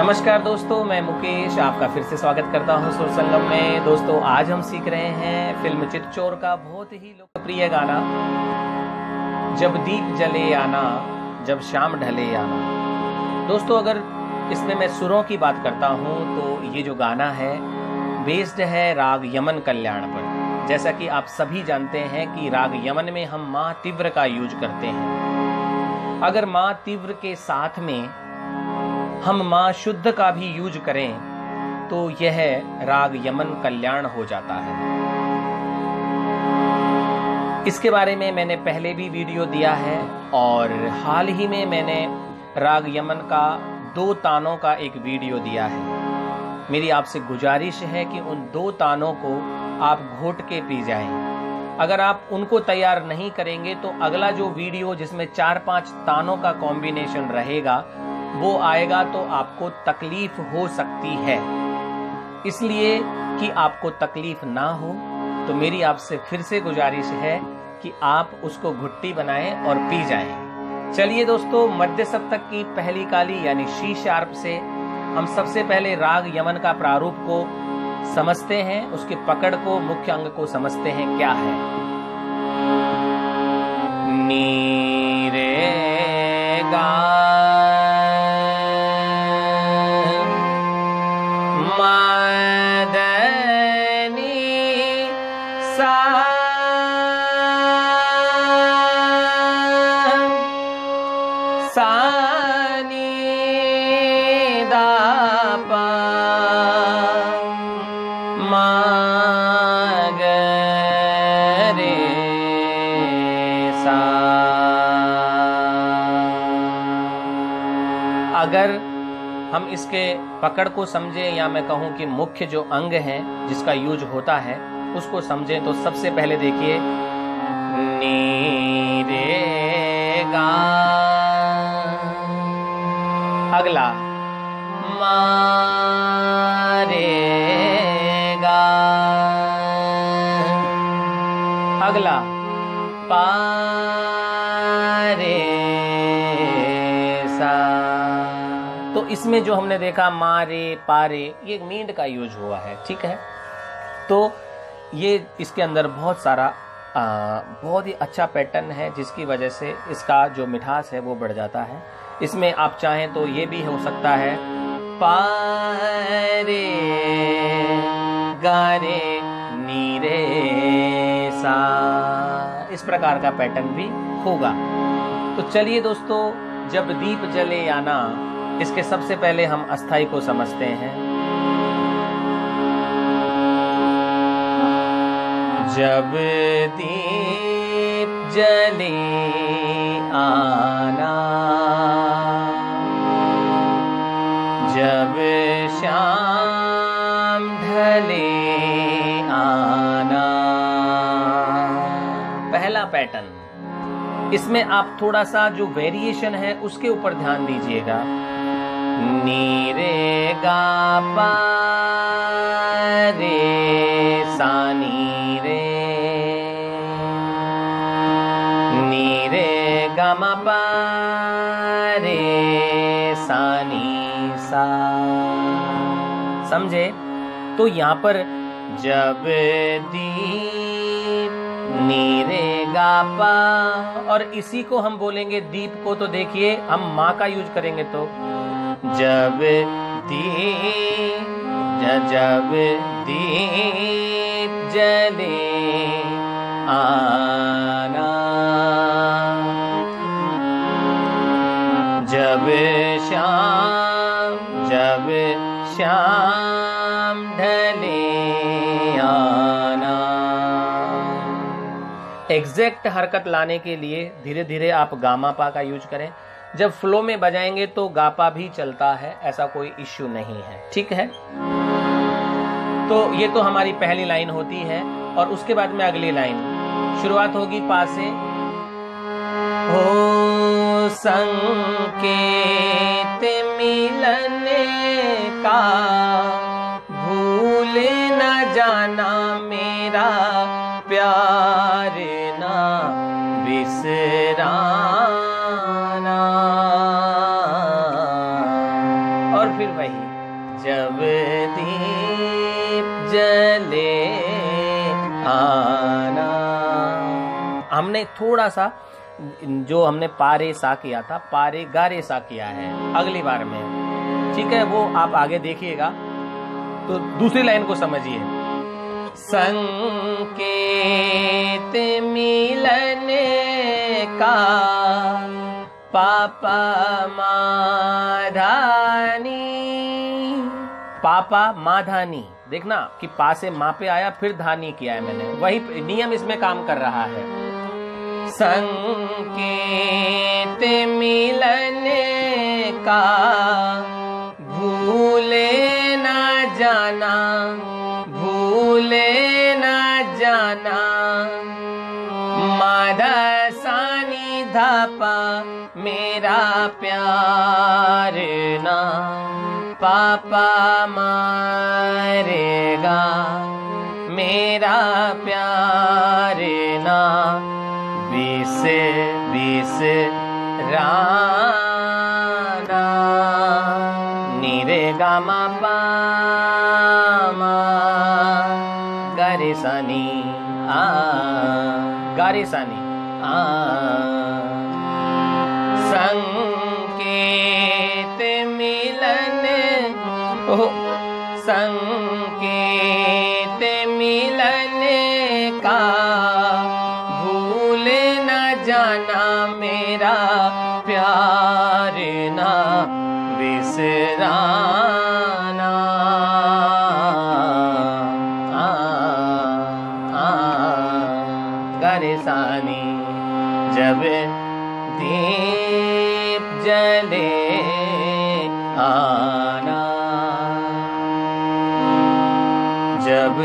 नमस्कार दोस्तों, मैं मुकेश आपका फिर से स्वागत करता हूं सुर संगम में। दोस्तों, आज हम सीख रहे हैं फिल्म चितचोर का बहुत ही लोकप्रिय गाना जब दीप जले आना, जब शाम ढले आना। दोस्तों, अगर इसमें मैं सुरों की बात करता हूं तो ये जो गाना है बेस्ड है राग यमन कल्याण पर। जैसा कि आप सभी जानते हैं कि राग यमन में हम माँ तीव्र का यूज करते हैं। अगर माँ तीव्र के साथ में हम माँ शुद्ध का भी यूज करें तो यह राग यमन कल्याण हो जाता है। इसके बारे में मैंने पहले भी वीडियो दिया है और हाल ही में मैंने राग यमन का 2 तानों का एक वीडियो दिया है। मेरी आपसे गुजारिश है कि उन 2 तानों को आप घोट के पी जाएं। अगर आप उनको तैयार नहीं करेंगे तो अगला जो वीडियो जिसमें 4-5 तानों का कॉम्बिनेशन रहेगा वो आएगा तो आपको तकलीफ हो सकती है। इसलिए कि आपको तकलीफ ना हो तो मेरी आपसे फिर से गुजारिश है कि आप उसको घुट्टी बनाएं और पी जाएं। चलिए दोस्तों, मध्य सप्तक की पहली काली यानी शी शार्प से हम सबसे पहले राग यमन का प्रारूप को समझते हैं, उसके पकड़ को, मुख्य अंग को समझते हैं क्या है। नी रे गा अगर हम इसके पकड़ को समझें या मैं कहूं कि मुख्य जो अंग है जिसका यूज होता है उसको समझें तो सबसे पहले देखिए नी रे गा, अगला मा रे गा, अगला पा रे सा। तो इसमें जो हमने देखा मारे पारे, ये मींड का यूज हुआ है, ठीक है। तो ये इसके अंदर बहुत सारा बहुत ही अच्छा पैटर्न है जिसकी वजह से इसका जो मिठास है वो बढ़ जाता है। इसमें आप चाहें तो ये भी हो सकता है पारे गारे नीरे सा, इस प्रकार का पैटर्न भी होगा। तो चलिए दोस्तों, जब दीप जले आना, इसके सबसे पहले हम अस्थाई को समझते हैं। जब दीप जले आना, जब शाम ढले आना, पहला पैटर्न। इसमें आप थोड़ा सा जो वेरिएशन है उसके ऊपर ध्यान दीजिएगा। नी रे गा पा रे सा नी रे, नी रे गा मा पा रे सा नी सा। समझे? तो यहाँ पर जब दीप नी रे गा पा, और इसी को हम बोलेंगे दीप को, तो देखिए हम माँ का यूज करेंगे तो जब दीप, जब दीप जले आना, जब शाम ढले आना। एग्जैक्ट हरकत लाने के लिए धीरे धीरे आप गामा पा का यूज करें। जब फ्लो में बजाएंगे तो गापा भी चलता है, ऐसा कोई इश्यू नहीं है, ठीक है। तो ये तो हमारी पहली लाइन होती है और उसके बाद में अगली लाइन शुरुआत होगी पा से। हो संकेत मिलन का, भूल न जाना मेरा प्यार ना बिसराना, और फिर वही हमने थोड़ा सा जो हमने पारे सा किया था, पारे गारे सा किया है अगली बार में, ठीक है। वो आप आगे देखिएगा तो दूसरी लाइन को समझिए। संकेत मिलन का पापा माधानी, पापा माधानी, देखना कि पा से माँ पे आया फिर धानी किया है मैंने, वही नियम इसमें काम कर रहा है। संकेत मिलन का भूले ना जाना, भूले ना जाना, माधा सानी धापा मेरा प्यार ना पापा मारेगा, मेरा प्यार ना बीस बीस राना, नीरे गामा पामा गारे सानी आ, गारे सानी आ। संकेत मिलन, संकेत मिलन का भूल न जाना, मेरा प्यार ना बिसराना। गरसानी जब दीप जले आना, जब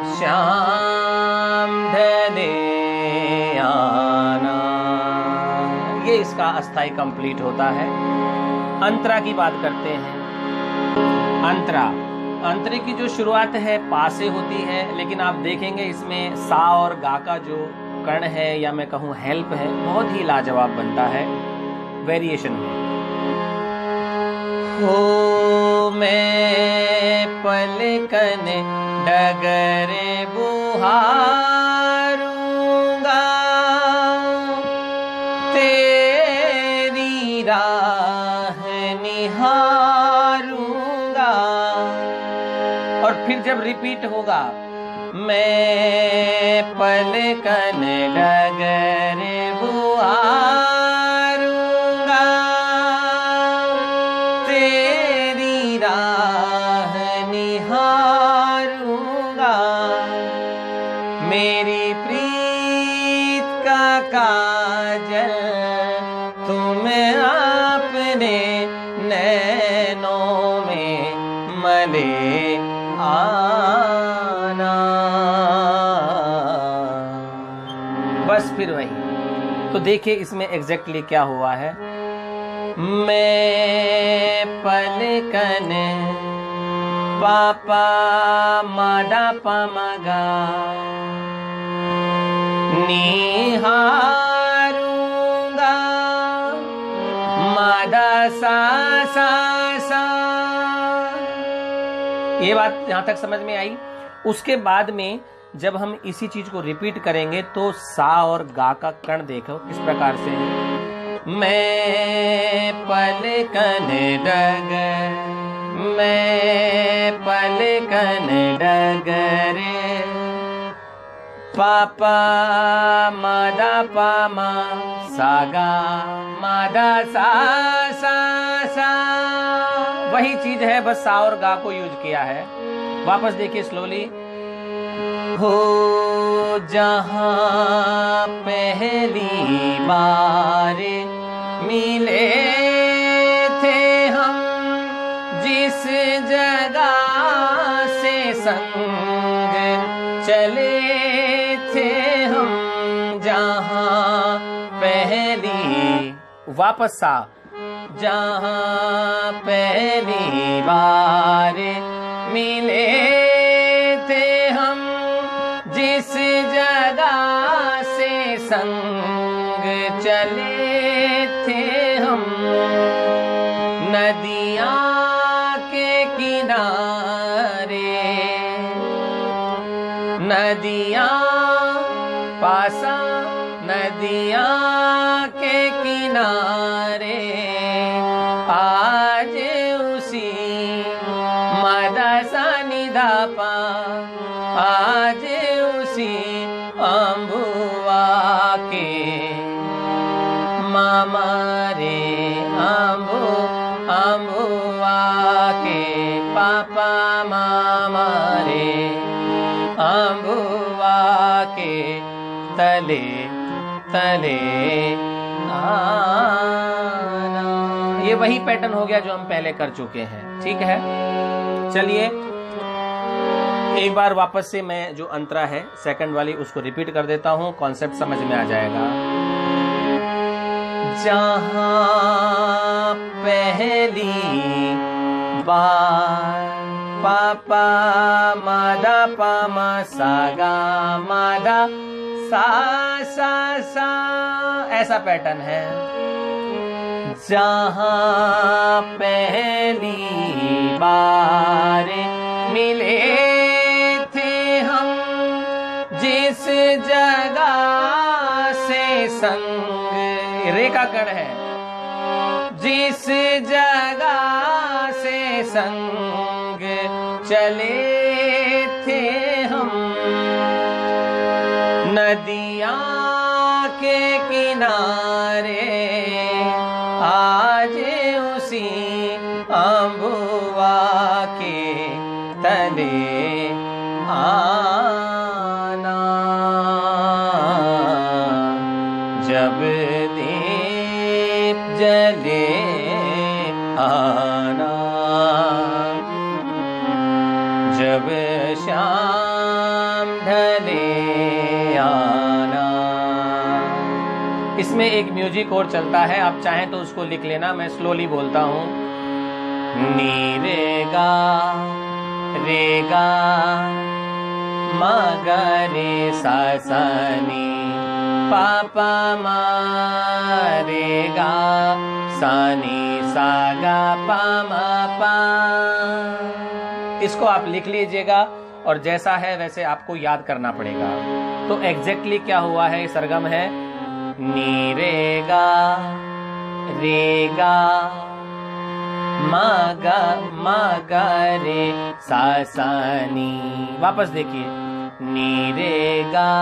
शाम ढले आना। ये इसका अस्थाई कंप्लीट होता है। अंतरा की बात करते हैं। अंतरा, अंतरे की जो शुरुआत है पा से होती है, लेकिन आप देखेंगे इसमें सा और गा का जो कर्ण है या मैं कहूँ हेल्प है, बहुत ही लाजवाब बनता है वेरिएशन में। हो मैं पलकन डगरे बुहारूंगा, तेरी राह निहारूंगा। और फिर जब रिपीट होगा, मैं पलकन डगरे बुहारूंगा, तेरी राह निहारूंगा, मेरी प्रीत का काजल तुम अपने नैनों में मले आना। बस फिर वही। तो देखिए इसमें एग्जैक्टली क्या हुआ है। मैं पलकन पापा मादा पमगा निहारूंगा, मादा सा सा सा। ये बात यहां तक समझ में आई। उसके बाद में जब हम इसी चीज को रिपीट करेंगे तो सा और गा का कर्ण देखो किस प्रकार से है। मैं पलकन डगर, मैं पलकन डगरे पापा मादा पामा सागा मादा सा सा सा। वही चीज है, बस सा और गा को यूज किया है। वापस देखिए स्लोली। हो जहां पहली बार मिले थे हम, जिस जगह से संग चले थे हम, जहां पहली, वापस सा, जहां पहली बार मिले थे हम, जिस जगह से संग चले थे हम, नदियां के किनारे, नदियां पासा नदिया के किनारे आज उसी मदा सा निधा पा आज उसी अम्बुआ के मामा रे अम्बुआ के पापा मामा रे अम्बुआ के तले तले आना। ये वही पैटर्न हो गया जो हम पहले कर चुके हैं। ठीक है, चलिए एक बार वापस से मैं जो अंतरा है सेकंड वाली उसको रिपीट कर देता हूं, कॉन्सेप्ट समझ में आ जाएगा। जहां पहली बार पापा मादा पामा सागा मादा सा सा सा, ऐसा पैटर्न है। जहां पहली बार मिले थे हम जिस जगह से संग, रे का कण है, जिस जगह से संग चले थे हम नदिया के किनारे आज उसी अम्बुआ के तले आना। जब दीप जले आना, जब शाम ढले आना। इसमें एक म्यूजिक और चलता है, आप चाहें तो उसको लिख लेना, मैं स्लोली बोलता हूँ। नी रे गा मा गा रे सा सा नी पापा मा रे गा सा नी सा गा पा मा पा। इसको आप लिख लीजिएगा और जैसा है वैसे आपको याद करना पड़ेगा। तो एग्जैक्टली क्या हुआ है, सरगम है नी रे गा मा गा रे सा सा नी। वापस देखिए, नी रे गा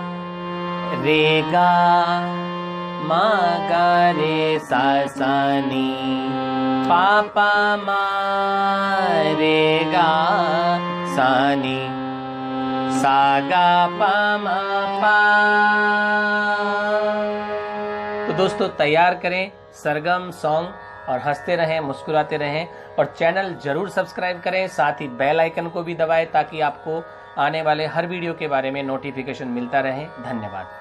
मा गा रे सा सा नी पापा मा रे गा सा नी सा गा पा मा पा। तो दोस्तों तैयार करें सरगम सॉन्ग और हंसते रहें, मुस्कुराते रहें और चैनल जरूर सब्सक्राइब करें, साथ ही बेल आइकन को भी दबाएं ताकि आपको आने वाले हर वीडियो के बारे में नोटिफिकेशन मिलता रहे। धन्यवाद।